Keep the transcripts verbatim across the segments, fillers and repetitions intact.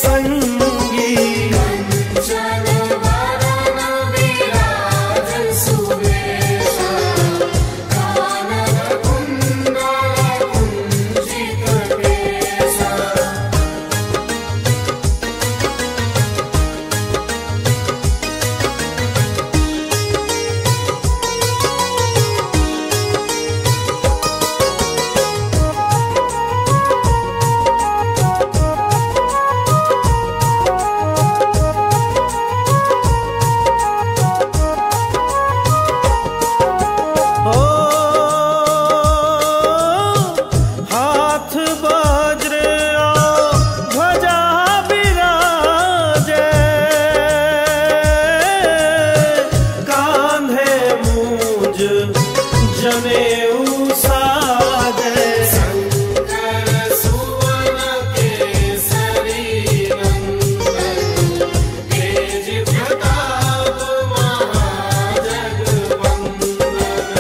संगी। कंचन वरन विराज सुवेशा, कानन कुंडल कुंचित केसा। जनेऊ साजे शंकर सुवन केसरी नंदन, तेज प्रताप महाजगवंदन।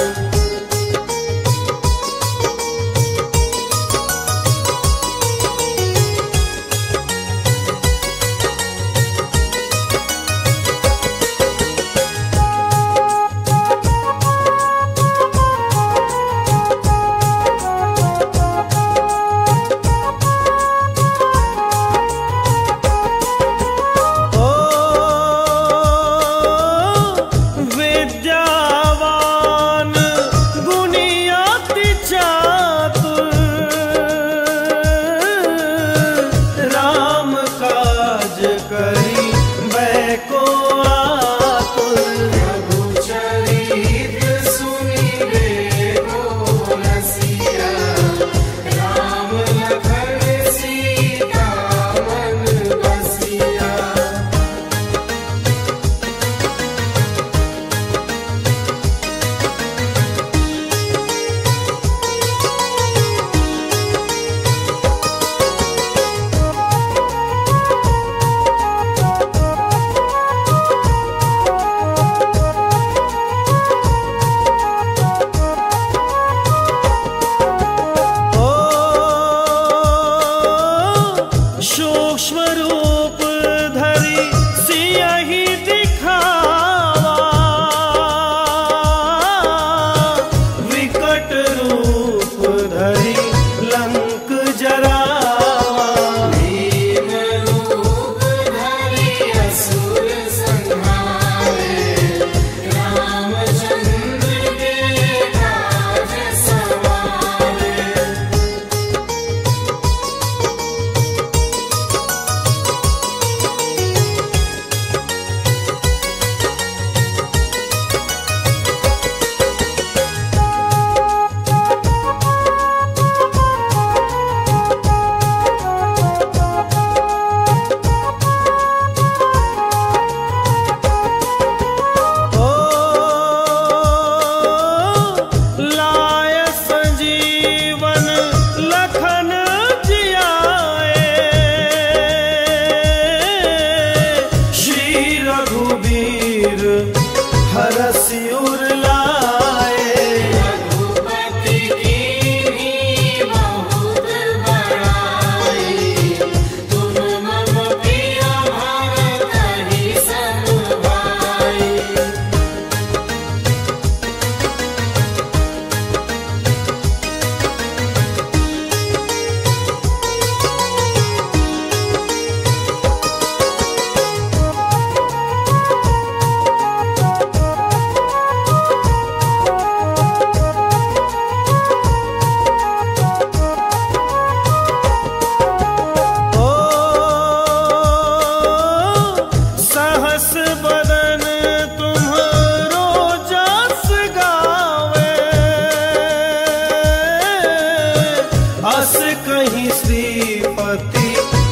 कहीं श्रीपति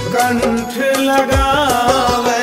कंठ लगावे।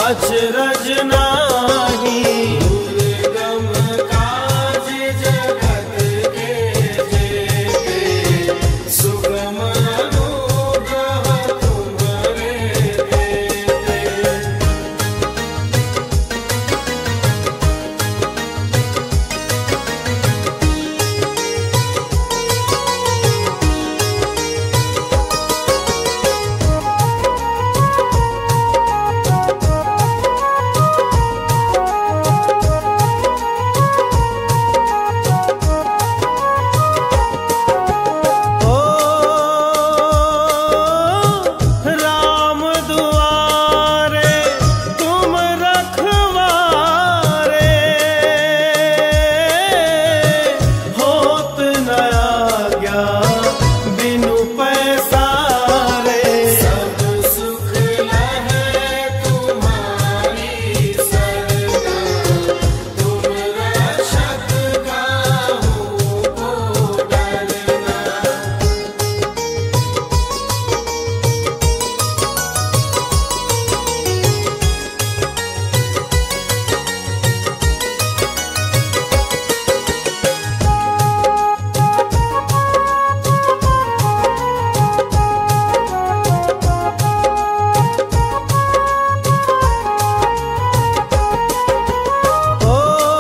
अचरज नाही। दुर्गम काज जगत के जेते, सुगम अनुग्रह तुम्हारे देते। ओ राम दुआरे तुम रखवारे, होत न आज्ञा बिनु पैसारे। सब सुख लहै तुम्हारी सरना, तुम रक्षक काहू को डरना। ओ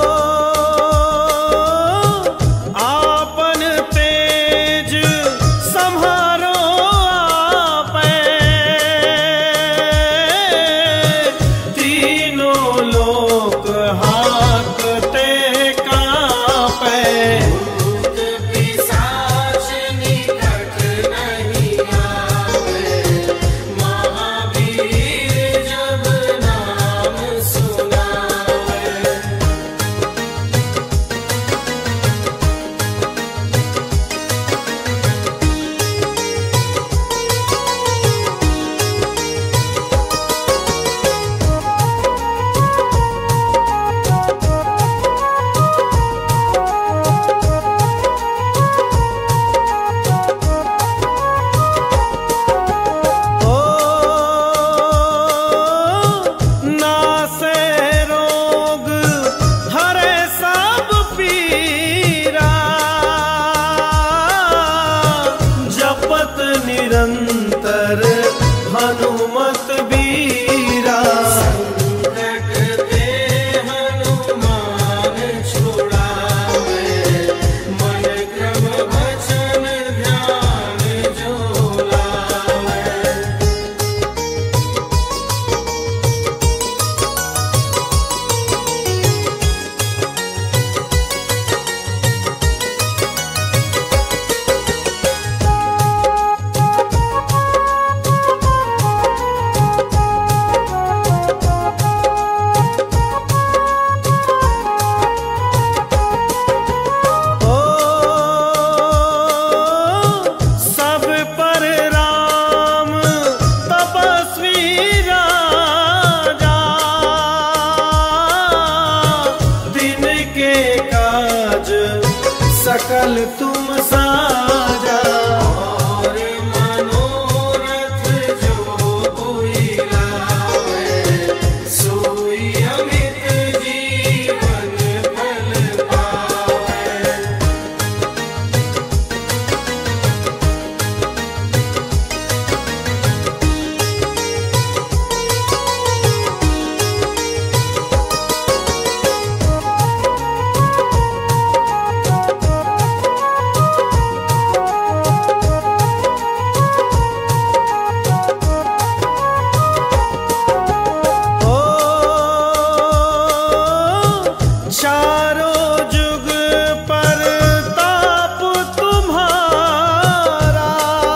आपन तेज सम्हारो आपै, तीनों लोक हाकते कांपै। भूत पिशाच निकट नहीं आवे, महावीर जब नाम सुनावे। ओ नासे रोग हरे सब पीरा, जपत निरंतर हनुमत बीरा। संकट ते हनुमान छुड़ावे, मन क्रम वचन ध्यान जो लावे। ओ सब पर राम तपस्वी राजा, दिन के काज सकल तुम साजा। और मनोरथ जो कोई लावे, सोई अमित जीवन फल पावे। ओ चारों जुग पर ताप तुम्हारा,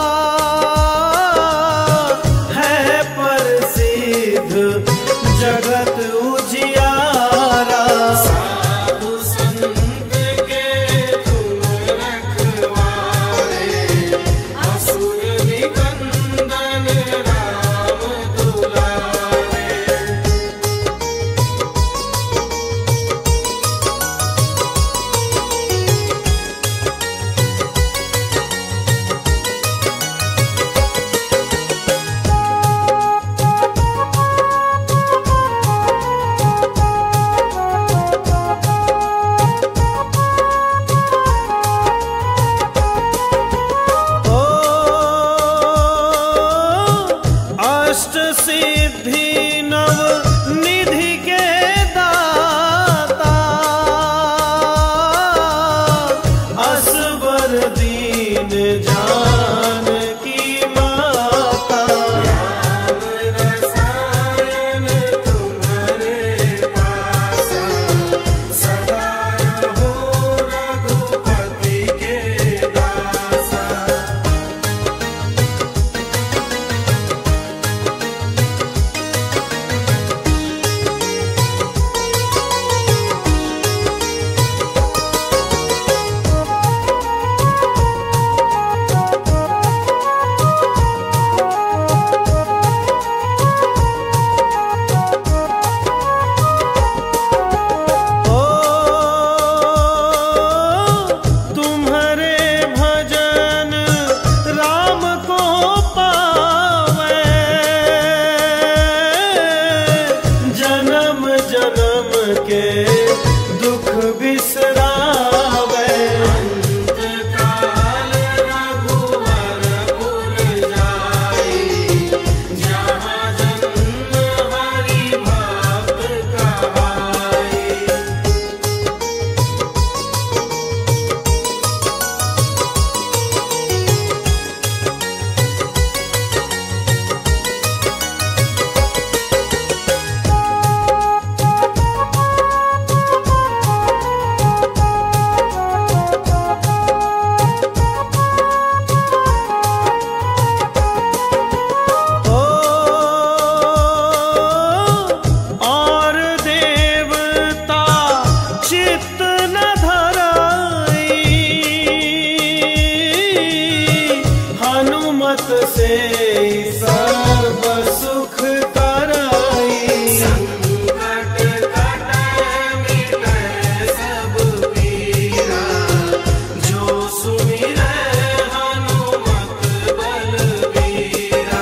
है प्रसिद्ध जगत उजियारा। साधु संत के तुम रखवारे, असुर निकंदन राम दुलारे। के दुख बिसरावे। अंतकाल रघुवरपुर जाई, जहाँ जन्म हरि भक्त कहाई। ओ और देवता चित्त न धराई, हनुमत से सर्व सुख कराई। संकट कटै मिटै सब पीरा, जो सुमिरै हनुमत बलबीरा।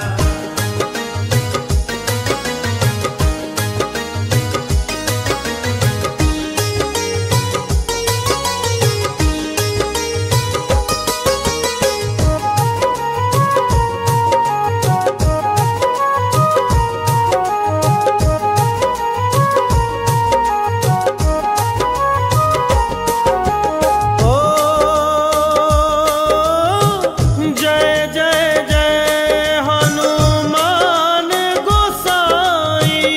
ओ जय जय जय हनुमान गोसाई,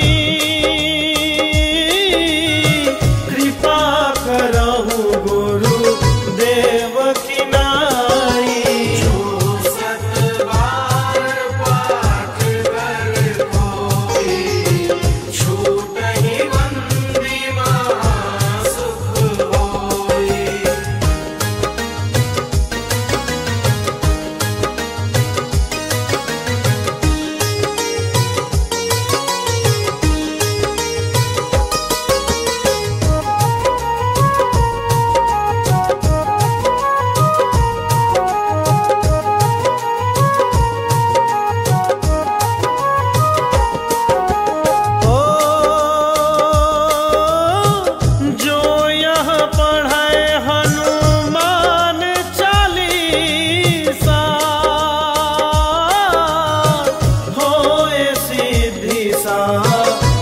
कृपा करहु गुरु देव की नाई। जो सत बार पाठ कर कोई, छूटहि बंदी महासुख होई। ओ जो यह पढ़े हनुमान चालीसा, होए सिद्धि सा